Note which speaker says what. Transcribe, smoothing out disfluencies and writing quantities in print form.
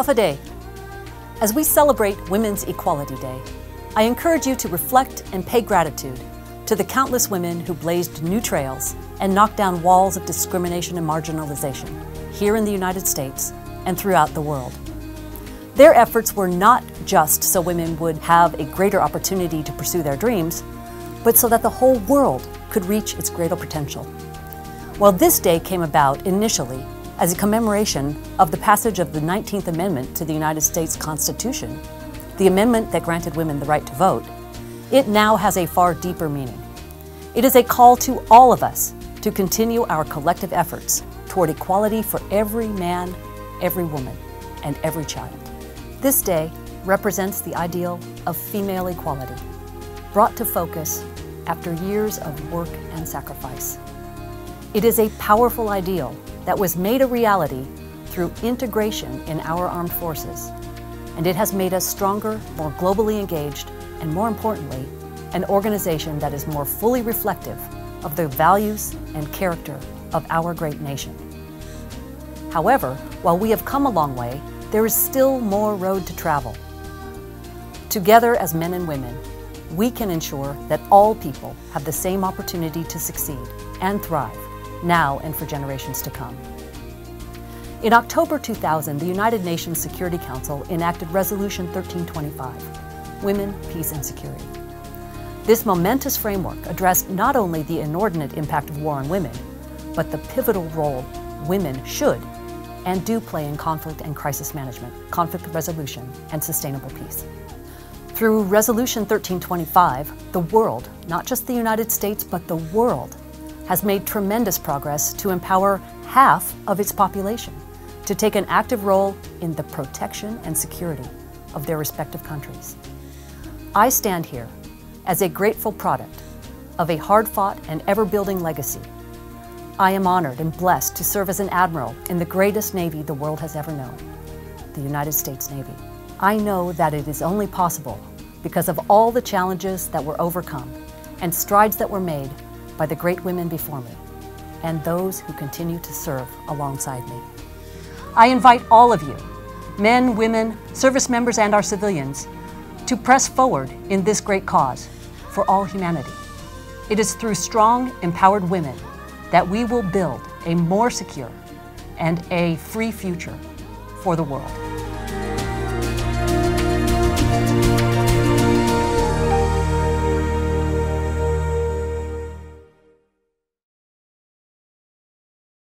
Speaker 1: Tough a day. As we celebrate Women's Equality Day, I encourage you to reflect and pay gratitude to the countless women who blazed new trails and knocked down walls of discrimination and marginalization here in the United States and throughout the world. Their efforts were not just so women would have a greater opportunity to pursue their dreams, but so that the whole world could reach its greater potential. While this day came about initially as a commemoration of the passage of the 19th Amendment to the United States Constitution, the amendment that granted women the right to vote, it now has a far deeper meaning. It is a call to all of us to continue our collective efforts toward equality for every man, every woman, and every child. This day represents the ideal of female equality, brought to focus after years of work and sacrifice. It is a powerful ideal that was made a reality through integration in our armed forces, and it has made us stronger, more globally engaged, and more importantly, an organization that is more fully reflective of the values and character of our great nation. However, while we have come a long way, there is still more road to travel. Together as men and women, we can ensure that all people have the same opportunity to succeed and thrive, now and for generations to come. In October 2000, the United Nations Security Council enacted Resolution 1325, Women, Peace and Security. This momentous framework addressed not only the inordinate impact of war on women, but the pivotal role women should and do play in conflict and crisis management, conflict resolution, and sustainable peace. Through Resolution 1325, the world, not just the United States, but the world, has made tremendous progress to empower half of its population to take an active role in the protection and security of their respective countries. I stand here as a grateful product of a hard-fought and ever-building legacy. I am honored and blessed to serve as an admiral in the greatest Navy the world has ever known, the United States Navy. I know that it is only possible because of all the challenges that were overcome and strides that were made by the great women before me and those who continue to serve alongside me. I invite all of you, men, women, service members, and our civilians, to press forward in this great cause for all humanity. It is through strong, empowered women that we will build a more secure and a free future for the world.